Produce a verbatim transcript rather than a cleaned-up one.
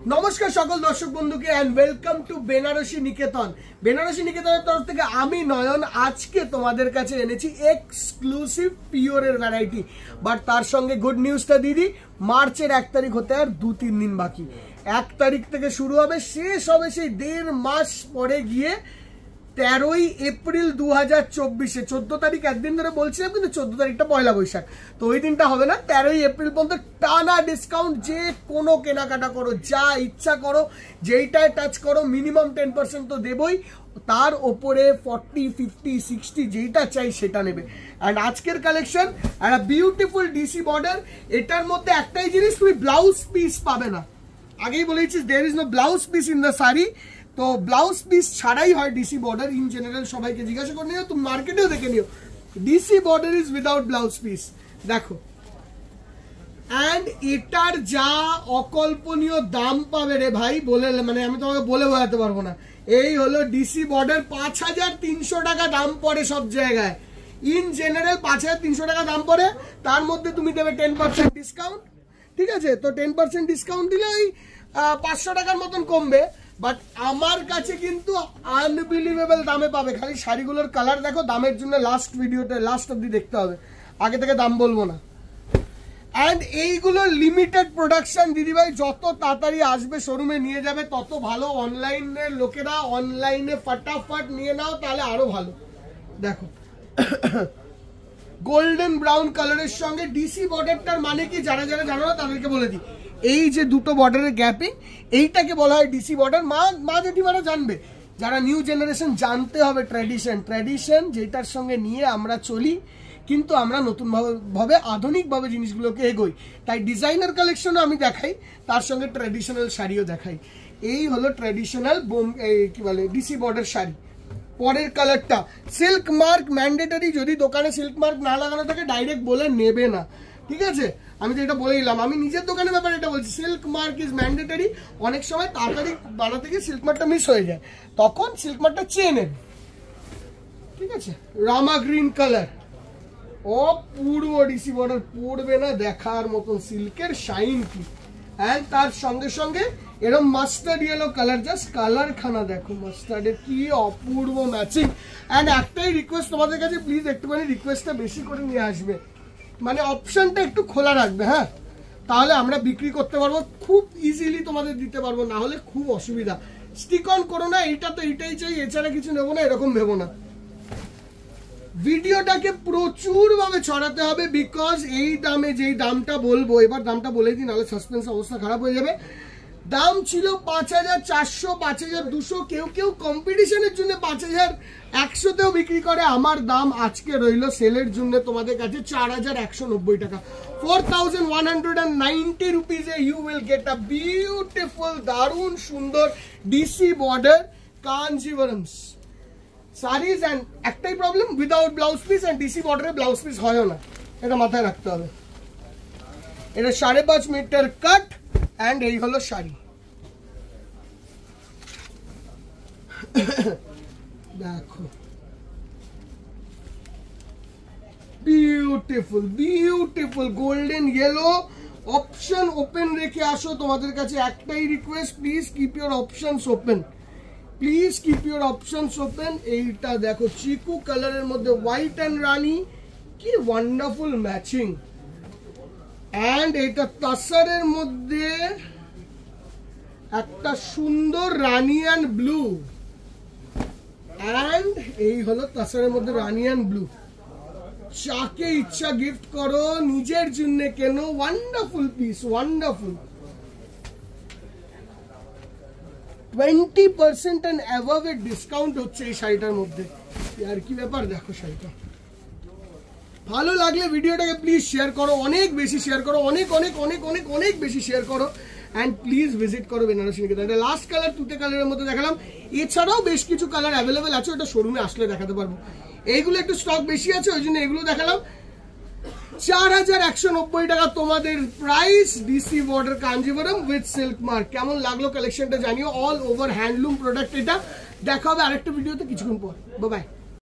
নমস্কার সকল দর্শক বন্ধুকে and welcome to Banarasi Niketan. বেনারসি নিকেতনের তরফ থেকে আমি নয়ন আজকে তোমাদের কাছে এনেছি এক্সক্লুসিভ পিওরের ভ্যারাইটি। বাট তার সঙ্গে গুড নিউজটা দিদি, মার্চের এক তারিখ হতে আর দু তিন দিন বাকি। এক তারিখ থেকে শুরু হবে, শেষ হবে সেই দেড় মাস পরে গিয়ে তেরোই এপ্রিল দু হাজার চব্বিশে। চোদ্দ তারিখ একদিন ধরে বলছিলাম, কিন্তু চোদ্দ তারিখটা পয়লা বৈশাখ, তো ওই দিনটা হবে না। তেরোই এপ্রিল পর্যন্ত টানা ডিসকাউন্ট, যে কোনো কেনাকাটা করো, যা ইচ্ছা করো, যেইটায় টাচ করো, মিনিমাম টেন পার্সেন্ট তো দেবই, তার ওপরে ফর্টি ফিফটি সিক্সটি যেইটা চাই সেটা নেবে। অ্যান্ড আজকের কালেকশন একটা বিউটিফুল ডিসি বর্ডার। এটার মধ্যে একটাই জিনিস, তুমি ব্লাউজ পিস পাবে না। আগেই বলেছি there is no blouse piece in the sari. তো ব্লাউজ পিস ছাড়াই হয় ডিসি বর্ডার। ইন জেনারেল সবাইকে জিজ্ঞাসা করে নিও, তুমি মার্কেটেও দেখে নিও, DC border is without blouse piece. দেখো, অ্যান্ড এটার যা অকল্পনীয় দাম পাবে রে ভাই, বলে মানে আমি তোমাকে বলে বোঝাতে পারবো না। এই হলো ডিসি বর্ডার, পাঁচ হাজার তিনশো টাকা দাম পড়ে সব জায়গায়। ইন জেনারেল পাঁচ হাজার তিনশো টাকা দাম পড়ে, তার মধ্যে তুমি দেবে টেন পার্সেন্ট ডিসকাউন্ট। ঠিক আছে, তো টেন পার্সেন্ট ডিসকাউন্ট দিলে ওই পাঁচশো টাকার মতন কমবে। বাট আমার কাছে কিন্তু আনবিলিভেবল দামে পাবে। খালি শাড়িগুলোর কালার দেখো, দামের জন্য লাস্ট ভিডিওতে লাস্ট অব্দি দেখতে হবে, আগে থেকে দাম বলবো না। অ্যান্ড এইগুলো লিমিটেড প্রোডাকশন দিদিভাই, যত তাড়াতাড়ি আসবে শোরুমে নিয়ে যাবে তত ভালো। অনলাইনের লোকেরা অনলাইনে ফটাফট নিয়ে নাও, তাহলে আরো ভালো। দেখো, গোল্ডেন ব্রাউন কালারের সঙ্গে ডিসি বর্ডারটার মানে কি, যারা যারা জানো না তাদেরকে বলে দিই। এই যে দুটো বর্ডারের গ্যাপিং, এইটাকে বলা হয় ডিসি বর্ডার। মা মা জেঠিমারা জানবে, যারা নিউ জেনারেশন জানতে হবে ট্র্যাডিশন। ট্র্যাডিশন যেটার সঙ্গে নিয়ে আমরা চলি, কিন্তু আমরা নতুন ভাবে আধুনিকভাবে জিনিসগুলোকে এগোই। তাই ডিজাইনার কালেকশনও আমি দেখাই, তার সঙ্গে ট্র্যাডিশনাল শাড়িও দেখাই। এই হলো ট্র্যাডিশনাল বোম কি বলে ডিসি বর্ডার শাড়ি। পরের কালারটা সিল্ক মার্ক ম্যান্ডেটারি। যদি দোকানে সিল্ক মার্ক না লাগানো থাকে ডাইরেক্ট বলে নেবে না, ঠিক আছে? আমি তো এটা বলে দিলাম, আমি নিজের দোকানের ব্যাপারে এটা বলছি। Silk mark is mandatory. অনেক সময় তাড়াতাড়ি বানাতে গিয়ে সিল্ক মার্কটা মিস হয়ে যায়, তখন সিল্ক মার্কটা চেয়ে নেবে, ঠিক আছে? রামা গ্রিন কালার, ও পূর্ব ডিসি বর্ডার, পড়বে না দেখার মতন, সিল্কের শাইন কি। অ্যান্ড তার সঙ্গে সঙ্গে এরকম mustard yellow colour, just colour খানা দেখো মাস্টার্ডের, কি অপূর্ব ম্যাচিং। অ্যান্ড একটাই রিকোয়েস্ট তোমাদের কাছে, প্লিজ একটুখানি রিকোয়েস্টটা বেশি করে নিয়ে আসবে, মানে অপশনটা একটু খোলা রাখবে, হ্যাঁ? তাহলে আমরা বিক্রি করতে পারবো, খুব ইজিলি তোমাদের দিতে পারবো, না হলে খুব অসুবিধা। স্টিক অন করো না, এইটা তো এইটাই চাই, এছাড়া কিছু নেবো না, এরকম ভেবো না। ভিডিওটাকে প্রচুর ভাবে ছড়াতে হবে, বিকজ এই দামে যেই দামটা বলবো, এবার দামটা বলে দিই, নাহলে সাসপেন্স অবস্থা খারাপ হয়ে যাবে। দাম ছিল পাঁচ হাজার চারশো, পাঁচ হাজার দুশো, কেউ কেউ কম্পিটিশনের জন্য পাঁচ হাজার একশোতেও বিক্রি করে। আমার দাম আজকে রইল সেলের জন্য তোমাদের কাছে চার হাজার একশো নব্বই টাকা। Four thousand one hundred and ninety রুপিজে you will get a beautiful, দারুণ সুন্দর DC border Kanjivarams saris. And একটাই problem, without blouse piece. And DC বর্ডারে ব্লাউজ পিস হয়ও না, এটা মাথায় রাখতে হবে। এটা সাড়ে পাঁচ মিটার কাট। অ্যান্ড এই হলো শাড়ি। দেখো, beautiful beautiful golden yellow. Option open রেখে আসো, তোমাদের কাছে একটাই request, please keep your options open, please keep your options open. এইটা দেখো, চিকু কালারের মধ্যে হোয়াইট অ্যান্ড রানি, কি ওয়ান্ডারফুল ম্যাচিং। অ্যান্ড এটা তাসারের মধ্যে একটা সুন্দর রানি অ্যান্ড ব্লু। অ্যান্ড এই হলো তাসারের মধ্যে রানি অ্যান্ড ব্লু। যাকে ইচ্ছা গিফট করো, নিজের জন্য কেন, wonderful piece, wonderful. Twenty percent and above এর ডিসকাউন্ট হচ্ছে এই শাড়িটার মধ্যে। আর কি ব্যাপার, দেখো শাড়িটা ভালো লাগলে ভিডিওটাকে প্লিজ শেয়ার করো, অনেক বেশি শেয়ার করো, অনেক অনেক অনেক অনেক অনেক বেশি শেয়ার করো। অ্যান্ড প্লিজ ভিজিট করো বেনারসি নিকেতন। এটা লাস্ট কালার তুতে কালারের মধ্যে দেখালাম, এছাড়াও বেশ কিছু কালার অ্যাভেলেবেল আছে, ওটা শোরুমে আসলে দেখাতে পারবো। এইগুলো একটু স্টক বেশি আছে, ওই জন্য এগুলো দেখালাম। চার হাজার একশো নব্বই টাকা তোমাদের price, DC border Kanjivaram with silk mark. কেমন লাগলো কালেকশনটা জানিও, অল ওভার হ্যান্ডলুম প্রোডাক্ট এটা। দেখা হবে আরেকটা ভিডিওতে কিছুক্ষণ পর। Bye by.